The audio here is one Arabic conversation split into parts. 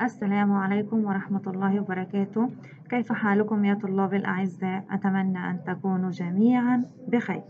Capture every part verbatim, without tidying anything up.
السلام عليكم ورحمة الله وبركاته. كيف حالكم يا طلاب الأعزاء؟ أتمنى أن تكونوا جميعا بخير.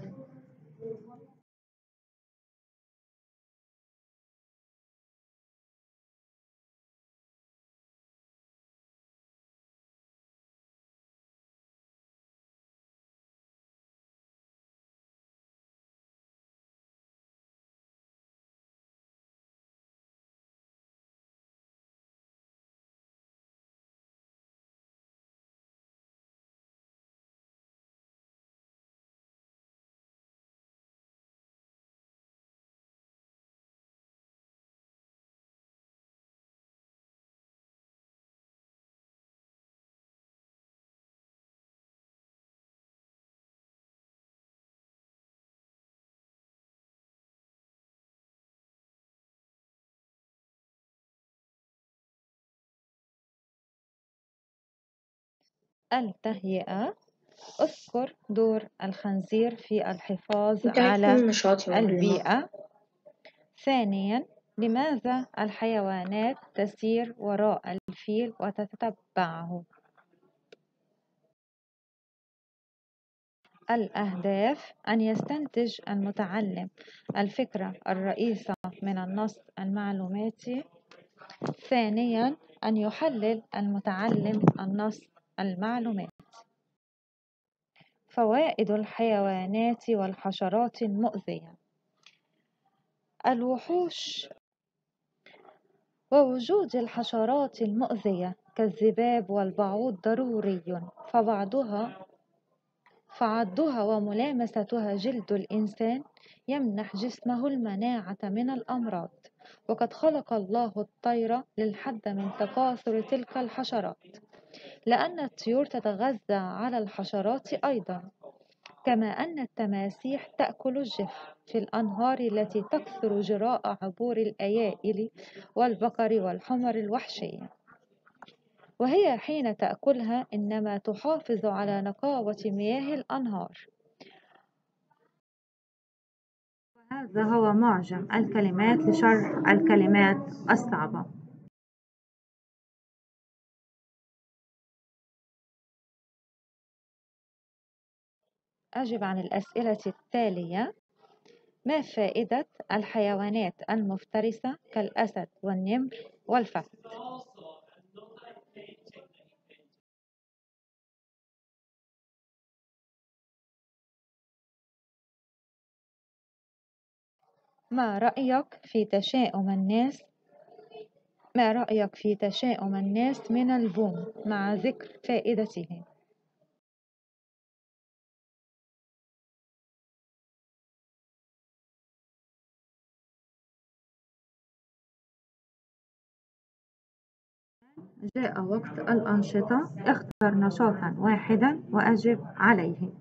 التهيئة: اذكر دور الخنزير في الحفاظ على البيئة. ثانياً، لماذا الحيوانات تسير وراء الفيل وتتبعه؟ الأهداف: أن يستنتج المتعلم الفكرة الرئيسة من النص المعلوماتي. ثانياً، أن يحلل المتعلم النص المعلوماتي. فوائد الحيوانات والحشرات المؤذية: الوحوش ووجود الحشرات المؤذية كالذباب والبعوض ضروري، فبعضها فعضها وملامستها جلد الإنسان يمنح جسمه المناعة من الأمراض، وقد خلق الله الطير للحد من تكاثر تلك الحشرات، لأن الطيور تتغذى على الحشرات أيضا، كما أن التماسيح تأكل الجف في الأنهار التي تكثر جراء عبور الأيائل والبقر والحمر الوحشية، وهي حين تأكلها إنما تحافظ على نقاوة مياه الأنهار. وهذا هو معجم الكلمات لشرح الكلمات الصعبة. أجب عن الأسئلة التالية: ما فائدة الحيوانات المفترسة كالأسد والنمر والفهد؟ ما رأيك في تشاؤم الناس ما رأيك في تشاؤم الناس من البوم مع ذكر فائدته؟ جاء وقت الأنشطة. اختر نشاطا واحدا وأجب عليه.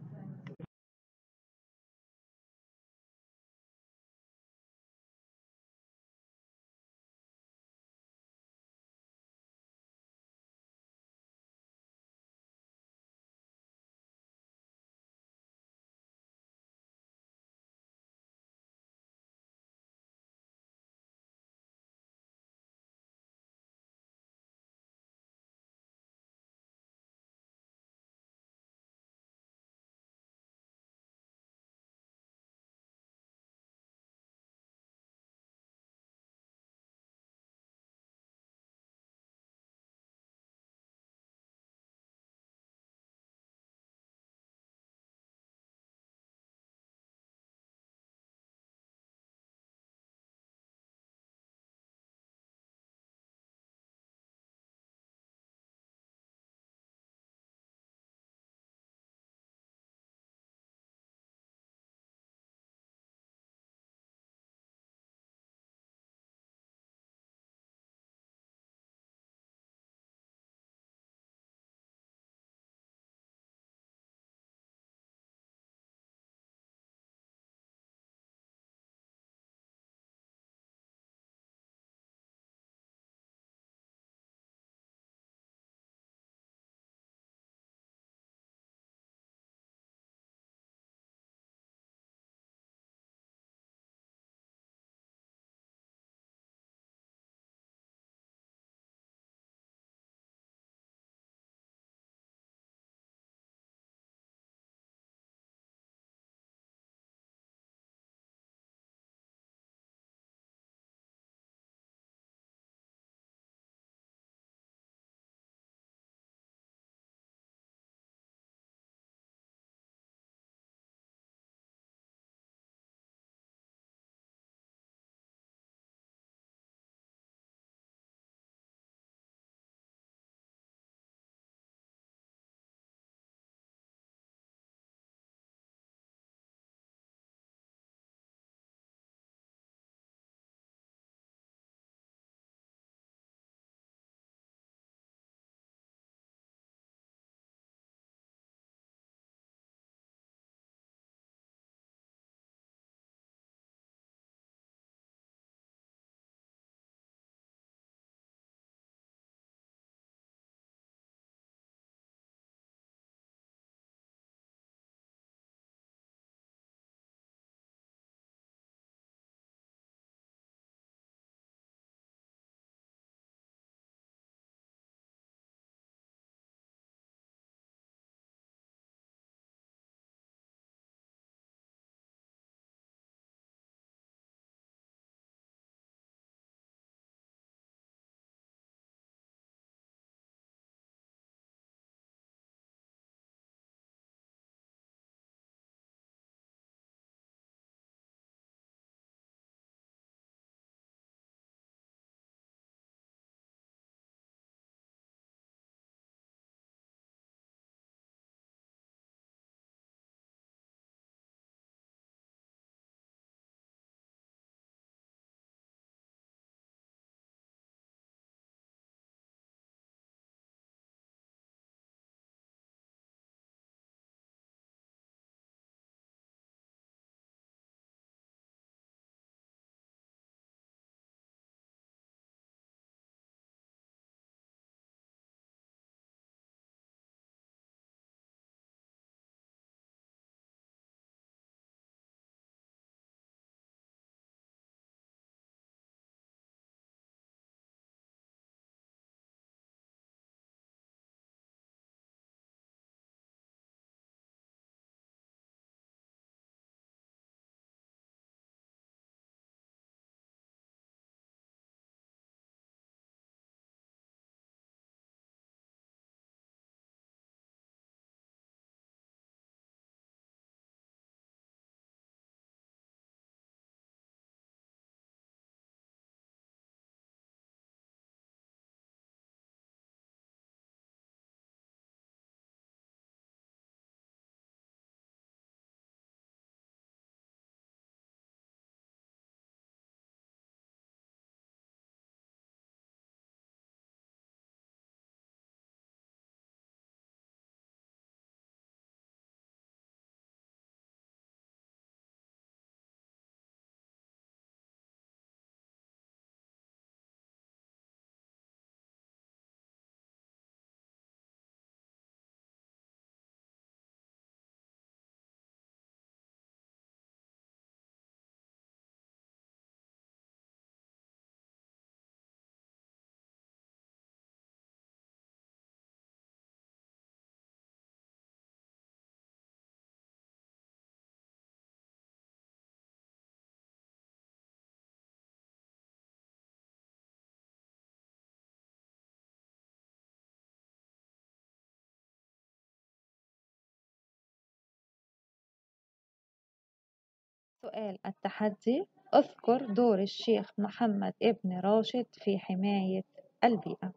سؤال التحدي: اذكر دور الشيخ محمد ابن راشد في حماية البيئة.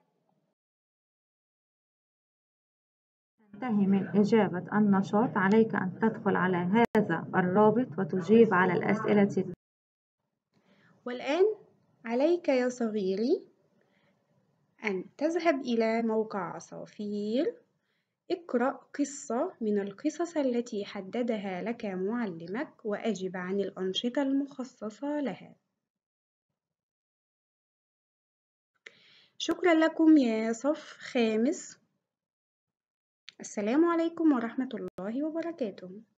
انتهي من إجابة النشاط، عليك أن تدخل على هذا الرابط وتجيب على الأسئلة. والآن عليك يا صغيري أن تذهب إلى موقع عصافير، اقرأ قصة من القصص التي حددها لك معلمك وأجب عن الأنشطة المخصصة لها. شكرا لكم يا صف خامس. السلام عليكم ورحمة الله وبركاته.